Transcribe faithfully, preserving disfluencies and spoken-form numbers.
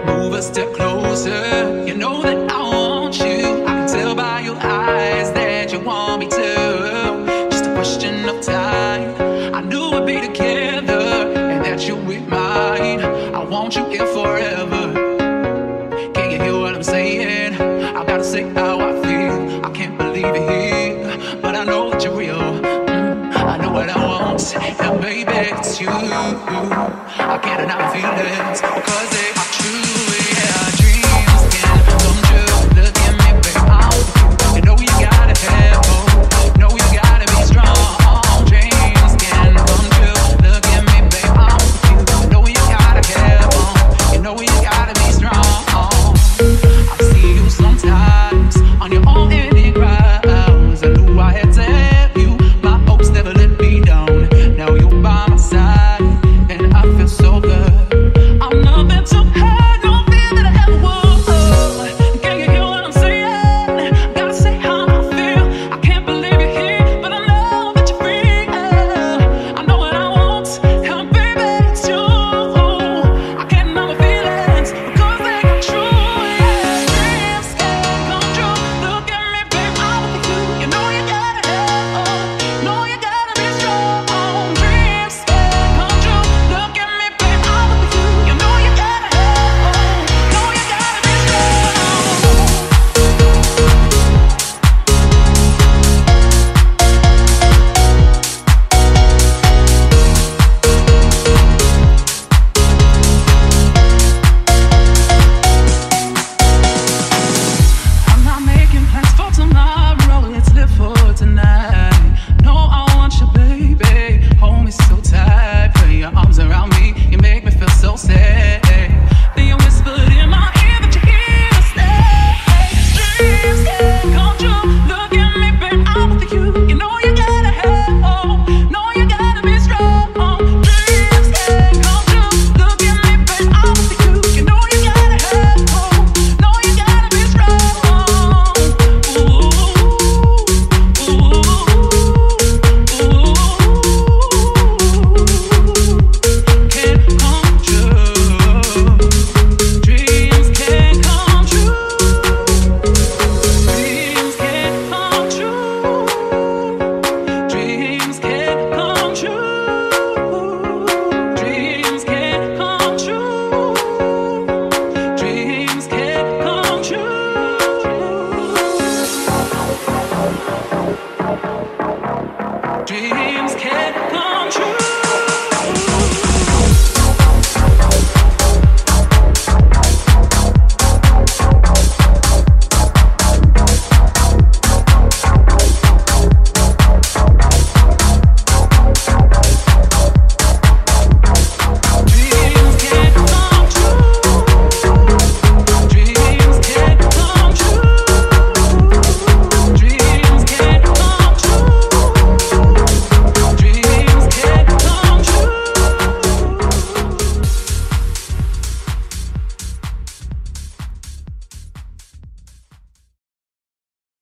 Move a step closer. You know that I want you. I can tell by your eyes that you want me to. Just a question of time. I knew we'd be together and that you'd be mine. I want you here forever. Can you hear what I'm saying? I gotta say how I feel. I can't believe it here, but I know that you're real. Mm, I know what I want, and baby, it's you. I can't deny my feelings, because